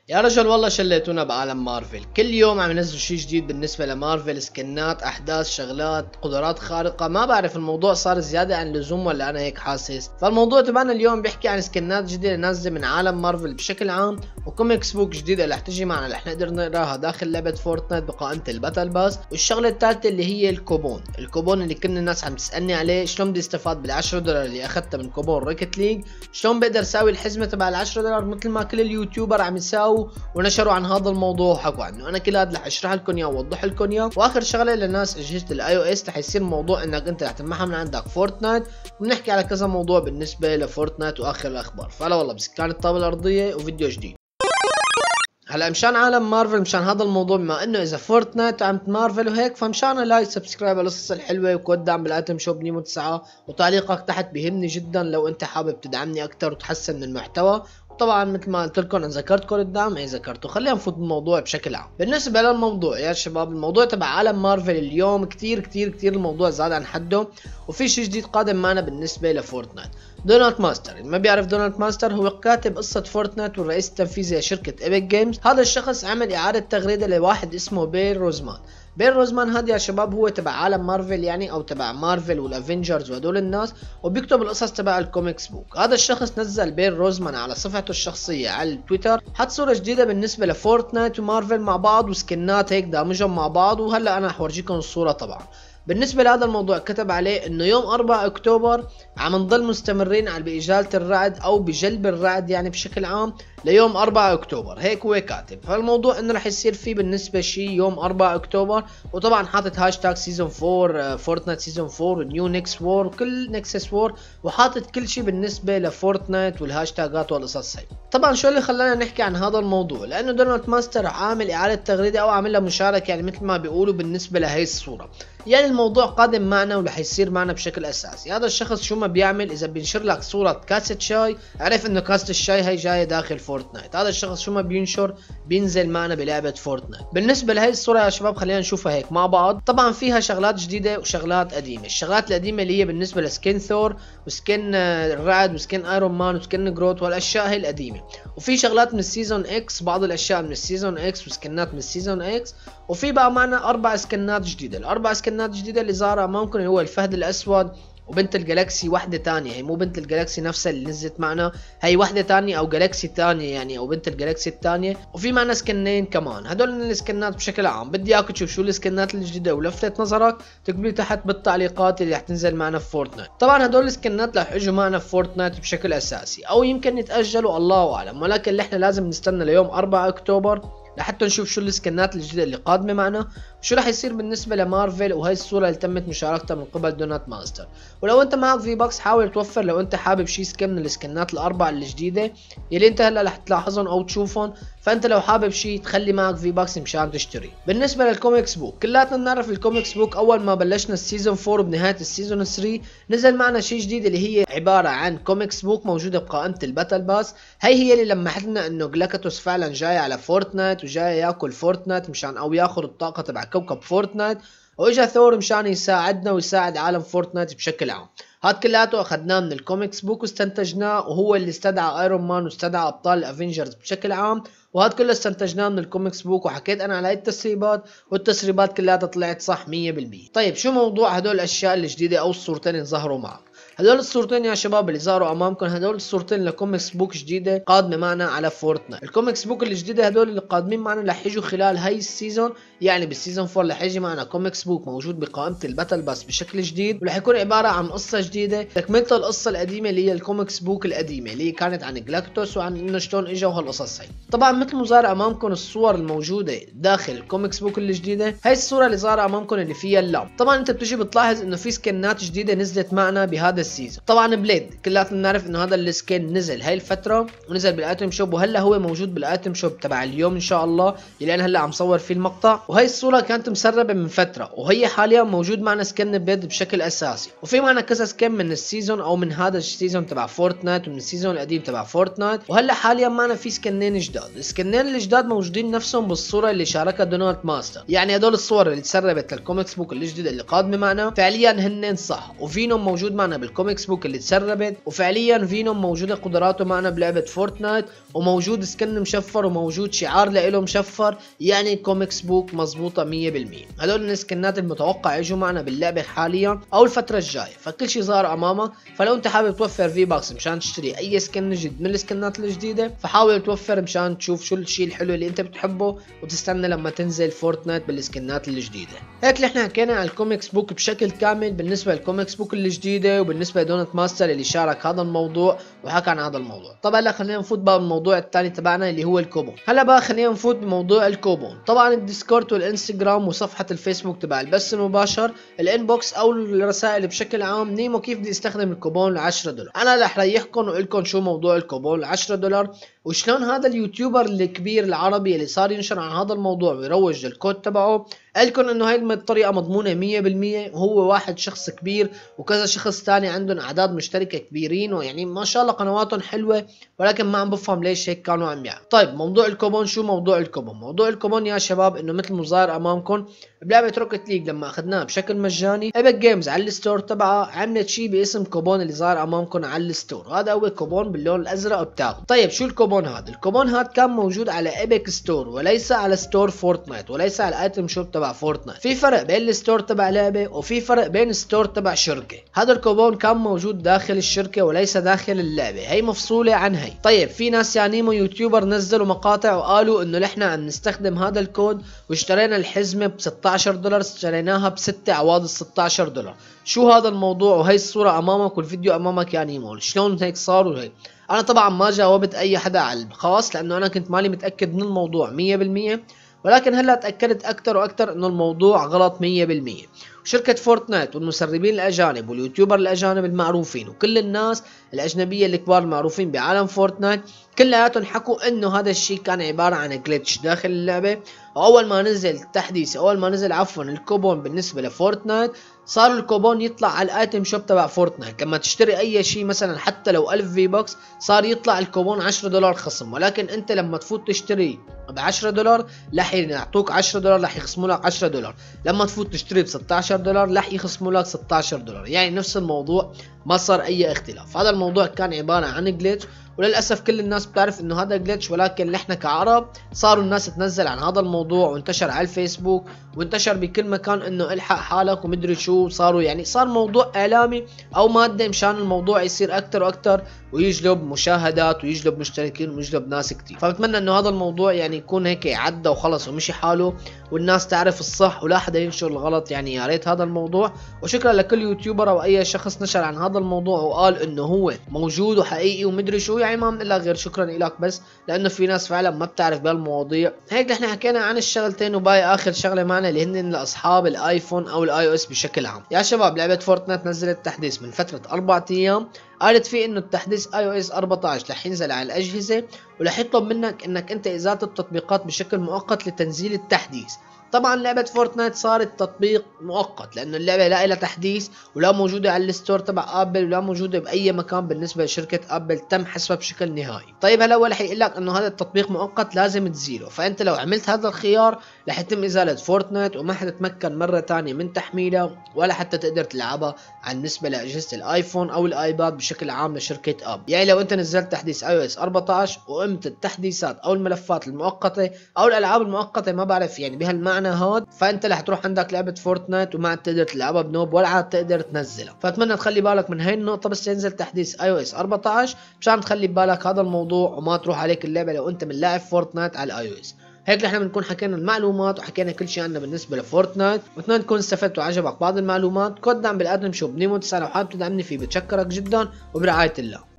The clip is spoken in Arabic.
يا رجل والله شليتونا بعالم مارفل، كل يوم عم ينزلوا شيء جديد بالنسبة لمارفل، سكنات، احداث، شغلات، قدرات خارقة. ما بعرف الموضوع صار زيادة عن اللزوم ولا انا هيك حاسس. فالموضوع تبعنا اليوم بيحكي عن سكنات جديدة نازلة من عالم مارفل بشكل عام، وكوميكس بوك جديدة رح تجي معنا رح نقدر نقراها داخل لعبة فورتنايت بقائمة الباتل باس. والشغلة الثالثة اللي هي الكوبون اللي كل الناس عم تسألني عليه، شلون بدي استفاد بال10 دولار اللي اخذتها من كوبون روكيت ليج، شلون بقدر اساوي الحزمة تبع ال10 دولار مثل ما كل اليوتيوبر عم يساووا ونشروا عن هذا الموضوع وحكوا عنه. انا كل هذا رح اشرح لكم اياه واوضح لكم اياه. واخر شغله للناس اجهزه الاي او اس رح يصير موضوع انك انت رح تمحى من عندك فورتنايت، وبنحكي على كذا موضوع بالنسبه لفورتنايت واخر الاخبار. فلا والله بسكان الطاوله الارضيه وفيديو جديد. هلا مشان عالم مارفل، مشان هذا الموضوع، بما انه اذا فورتنايت عم مارفل وهيك، فمشان لايك سبسكرايب على القصص الحلوه وكود دعم بالايتم شوب نيمو 9، وتعليقك تحت بيهمني جدا لو انت حابب تدعمني اكثر وتحسن من المحتوى. طبعا مثل ما قلت لكم، ان ذكرت كود الدعم اي ذكرته. خلينا نفوت بالموضوع بشكل عام. بالنسبه للموضوع يا شباب، الموضوع تبع عالم مارفل اليوم كتير الموضوع زاد عن حده، وفي شيء جديد قادم معنا بالنسبه لفورتنايت. دونالد ماستر، اللي ما بيعرف دونالد ماستر هو كاتب قصه فورتنايت والرئيس التنفيذي لشركه ايبك جيمز. هذا الشخص عمل اعاده تغريده لواحد اسمه بيل روزمان. بيل روزمان هذا يا شباب هو تبع عالم مارفل، يعني او تبع مارفل والافنجرز وهدول الناس، وبيكتب القصص تبع الكوميكس بوك. هذا الشخص نزل بيل روزمان على صفحته الشخصيه على التويتر، حط صوره جديده بالنسبه لفورتنايت ومارفل مع بعض، وسكنات هيك دامجهم مع بعض، وهلا انا رح اورجيكم الصوره. طبعا بالنسبة لهذا الموضوع كتب عليه انه يوم 4 اكتوبر عم نضل مستمرين على بإجالة الرعد او بجلب الرعد، يعني بشكل عام ليوم 4 اكتوبر، هيك هو كاتب. فالموضوع انه رح يصير فيه بالنسبة شيء يوم 4 اكتوبر، وطبعا حاطط هاشتاج سيزون 4 فورتنايت سيزون 4 ونيو نيكس وور وكل نكسس وور، وحاطط كل شيء بالنسبة لفورتنايت والهاشتاجات والقصص هي. طبعا شو اللي خلانا نحكي عن هذا الموضوع؟ لانه دونالد ماستر عامل اعادة تغريدة او عامل له مشاركة، يعني مثل ما بيقولوا بالنسبة لهي الصورة. يعني الموضوع قادم معنا ورح يصير معنا بشكل اساسي. هذا الشخص شو ما بيعمل، اذا بينشر لك صورة كاسة شاي، عرف انه كاسة الشاي هي جاية داخل فورتنايت. هذا الشخص شو ما بينشر بينزل معنا بلعبة فورتنايت. بالنسبة لهي الصورة يا شباب خلينا نشوفها هيك مع بعض. طبعا فيها شغلات جديدة وشغلات قديمة. الشغلات القديمة اللي هي بالنسبة لسكين ثور وسكين الرعد وسكين ايرون مان وسكين جروت والاشياء هي القديمة، وفي شغلات من السيزون اكس، بعض الاشياء من السيزون اكس وسكنات من السيزون اكس. وفي بقى معنا 4 سكنات جديدة. الاربع سكنات جديدة اللي ظهر امامكم اللي هو الفهد الاسود وبنت الجلاكسي واحدة تانية، هي مو بنت الجلاكسي نفسها اللي نزلت معنا، هي واحدة تانية او جلاكسي تانية يعني، او بنت الجلاكسي التانية. وفي معنا سكنين كمان. هدول السكنات بشكل عام بدي اياك تشوف شو السكنات الجديدة ولفتت نظرك تكتب لي تحت بالتعليقات اللي رح تنزل معنا في فورتنايت. طبعا هدول السكنات رح يجوا معنا في فورتنايت بشكل اساسي، او يمكن يتاجلوا الله اعلم، ولكن اللي احنا لازم نستنى ليوم 4 اكتوبر لحتى نشوف شو السكنات الجديدة اللي قادمة معنا، وشو رح يصير بالنسبة لمارفل. وهي الصورة اللي تمت مشاركتها من قبل دونالد ماستر. ولو انت معك في باكس حاول توفر، لو انت حابب شي سكن من السكنات الاربع الجديدة يلي انت هلا رح تلاحظهم او تشوفهم، فانت لو حابب شي تخلي معك في باكس مشان تشتري. بالنسبة للكوميكس بوك، كلاتنا بنعرف الكوميكس بوك اول ما بلشنا السيزون 4 وبنهاية السيزون 3 نزل معنا شي جديد اللي هي عبارة عن كوميكس بوك موجودة بقائمة الباتل باس. هي اللي لمحت لنا انه جلاكتوس فعلا جاي على فورتنايت وجاي ياكل فورتنايت مشان او ياخذ الطاقة تبع كوكب فورتنايت، واجا ثور مشان يساعدنا ويساعد عالم فورتنايت بشكل عام. هاد كلاته اخذناه من الكوميكس بوك واستنتجناه، وهو اللي استدعى ايرون مان واستدعى ابطال الافنجرز بشكل عام، وهاد كله استنتجناه من الكوميكس بوك. وحكيت انا على هاي التسريبات والتسريبات كلها طلعت صح 100%. طيب شو موضوع هدول الاشياء الجديده او الصورتين اللي ظهروا معك؟ هدول الصورتين يا شباب اللي ظهروا امامكم، هدول الصورتين لكوميكس بوك جديده قادمه معنا على فورتنايت. الكوميكس بوك الجديده هدول اللي قادمين معنا رح يجوا خلال هاي السيزون، يعني بالسيزون 4 رح يجي معنا كوميكس بوك موجود بقائمه الباتل باس بشكل جديد، ورح يكون عباره عن قصه جديده تكمله القصه القديمه اللي هي الكوميكس بوك القديمه اللي كانت عن جلاكتوس وعن انه شلون اجى وهالقصص هي. طبعا مثل ما ظاهر امامكم الصور الموجوده داخل الكوميكس بوك الجديده، هاي الصوره اللي ظاهره امامكم اللي فيها اللام. طبعا انت بتجي بتلاحظ انه في سكنات جديده نزلت معنا بهذا السيزون. طبعا بليد كلاتنا بنعرف انه هذا السكن نزل هاي الفتره ونزل بالايتم شوب، وهلا هو موجود بالايتم شوب تبع اليوم ان شاء الله اللي انا هلا عم صور فيه المقطع. وهي الصوره كانت مسربه من فتره، وهي حاليا موجود معنا سكن بليد بشكل اساسي. وفي معنا كذا سكن من السيزون او من هذا السيزون تبع فورتنايت ومن السيزون القديم تبع فورتنايت. وهلا حاليا معنا في سكنين جداد. السكنين الجداد موجودين نفسهم بالصوره اللي شاركها دونالد ماستر، يعني هدول الصور اللي تسربت للكوميكس بوك الجديد اللي قادمه معنا فعليا هن صح، وفينوم موجود معنا الكوميكس بوك اللي تسربت، وفعليا فينوم موجوده قدراته معنا بلعبه فورتنايت، وموجود سكن مشفر وموجود شعار لإله مشفر، يعني الكوميكس بوك مزبوطه 100%. هدول السكنات المتوقع يجوا معنا باللعبه حاليا او الفتره الجايه، فكل شيء ظهر امامك. فلو انت حابب توفر في باكس مشان تشتري اي سكن جديد من السكنات الجديده، فحاول توفر مشان تشوف شو الشيء الحلو اللي انت بتحبه، وتستنى لما تنزل فورتنايت بالسكنات الجديده. هيك نحن حكينا عن الكوميكس بوك بشكل كامل بالنسبه للكوميكس بوك الجديده، وبالنسبه لدونت ماستر اللي شارك هذا الموضوع وحكى عن هذا الموضوع. طبعا هلا خلينا نفوت بقى بالموضوع الثاني تبعنا اللي هو الكوبون. هلا بقى خلينا نفوت بموضوع الكوبون. طبعا الديسكورد والانستغرام وصفحه الفيسبوك تبع البث المباشر، الانبوكس او الرسائل بشكل عام، نيمو كيف بدي يستخدم الكوبون ل 10 دولار. انا رح ريحكم واقول لكم شو موضوع الكوبون ل 10 دولار، وشلون هذا اليوتيوبر الكبير العربي اللي صار ينشر عن هذا الموضوع ويروج للكود تبعه قالكم انه هاي الطريقه مضمونه 100%، وهو واحد شخص كبير وكذا شخص ثاني عندهم اعداد مشتركه كبيرين، ويعني ما شاء الله قنواتهم حلوه، ولكن ما عم بفهم ليش هيك كانوا عم يعملوا. طيب موضوع الكوبون، شو موضوع الكوبون؟ موضوع الكوبون يا شباب انه مثل ما ظاهر امامكم بلعبه روكت ليج لما اخذناها بشكل مجاني، ايبك جيمز على الستور تبعها عملت شيء باسم كوبون اللي ظاهر امامكم على الستور، وهذا هو كوبون باللون الازرق بتاعه. طيب شو الكوبون هذا؟ الكوبون هذا كان موجود على ايبك ستور وليس على ستور فورتنايت وليس على الايتم شوب تبع فورتنايت. في فرق بين الستور تبع لعبه وفي فرق بين الستور تبع شركه. هذا الكوبون كان موجود داخل الشركه وليس داخل اللعبه، هي مفصوله عن هي. طيب في ناس يعني مو يوتيوبر نزلوا مقاطع وقالوا انه نحن عم نستخدم هذا الكود واشترينا الحزمه ب 16 دولار، اشتريناها ب6 عوض 16 دولار. شو هذا الموضوع؟ وهي الصوره امامك والفيديو امامك يا نيمو، شلون هيك صار وهيك؟ انا طبعا ما جاوبت اي حدا على الخاص لانه انا كنت مالي متاكد من الموضوع 100%، ولكن هلا تاكدت اكثر واكثر انه الموضوع غلط 100%. شركة فورتنايت والمسربين الأجانب واليوتيوبر الأجانب المعروفين وكل الناس الأجنبية الكبار المعروفين بعالم فورتنايت كلياتهم حكوا إنه هذا الشيء كان عبارة عن جلitch داخل اللعبة. وأول ما نزل التحديث، أول ما نزل عفوا الكوبون بالنسبة لفورتنايت، صار الكوبون يطلع على الايتم شوب تبع فورتنايت. لما تشتري اي شيء مثلا حتى لو 1000 في بوكس صار يطلع الكوبون 10 دولار خصم، ولكن انت لما تفوت تشتري ب 10 دولار رح يعطوك 10 دولار، رح يخصموا لك 10 دولار. لما تفوت تشتري ب 16 دولار رح يخصموا لك 16 دولار، يعني نفس الموضوع، ما صار اي اختلاف. هذا الموضوع كان عبارة عن جليتش، وللاسف كل الناس بتعرف انه هذا جليتش، ولكن نحن كعرب صاروا الناس تنزل عن هذا الموضوع وانتشر على الفيسبوك وانتشر بكل مكان انه الحق حالك ومدري شو. صاروا يعني صار موضوع اعلامي او مادي مشان الموضوع يصير اكثر واكثر ويجلب مشاهدات ويجلب مشتركين ويجلب ناس كتير. فبتمنى انه هذا الموضوع يعني يكون هيك عدى وخلص ومشي حاله، والناس تعرف الصح ولا حدا ينشر الغلط. يعني يا ريت هذا الموضوع. وشكرا لكل يوتيوبر او اي شخص نشر عن هذا الموضوع وقال انه هو موجود وحقيقي ومدري شو، يعني ما بنقول لك غير شكرا لك، بس لانه في ناس فعلا ما بتعرف بهالمواضيع. هيك نحن حكينا عن الشغلتين، وباقي اخر شغله معنا اللي هن لاصحاب الايفون او الاي او اس بشكل عام. يا شباب لعبه فورتنايت نزلت تحديث من فتره 4 ايام، قالت فيه انه التحديث اي او اس 14 رح ينزل على الاجهزه، ورح يطلب منك انك انت ازاله التطبيقات بشكل مؤقت لتنزيل التحديث. طبعا لعبة فورتنايت صارت تطبيق مؤقت لانه اللعبة لا لها تحديث ولا موجودة على الستور تبع ابل ولا موجودة باي مكان بالنسبة لشركة ابل، تم حذفها بشكل نهائي. طيب هلا هو رح يقول لك انه هذا التطبيق مؤقت لازم تزيله، فانت لو عملت هذا الخيار رح يتم ازالة فورتنايت وما حتتمكن مرة ثانية من تحميلها ولا حتى تقدر تلعبها عن بالنسبة لاجهزة الايفون او الايباد بشكل عام لشركة ابل. يعني لو انت نزلت تحديث اي او اس 14 وقمت التحديثات او الملفات المؤقتة او الالعاب المؤقتة، ما بعرف يعني بهالمعنى هاد، فانت رح تروح عندك لعبة فورتنايت وما عاد تقدر تلعبها بنوب ولا عاد تقدر تنزلها. فاتمنى تخلي بالك من هاي النقطة بس ينزل تحديث اي او اس 14 مشان تخلي ببالك هذا الموضوع وما تروح عليك اللعبة لو انت من لاعب فورتنايت على الاي او اس. هيك نحن بنكون حكينا المعلومات وحكينا كل شيء عنا بالنسبة لفورتنايت، واتمنى تكون استفدت وعجبك بعض المعلومات. كود دعم بالادم شوب نيمو 9 لو حابب تدعمني فيه، بتشكرك جدا وبرعاية الله.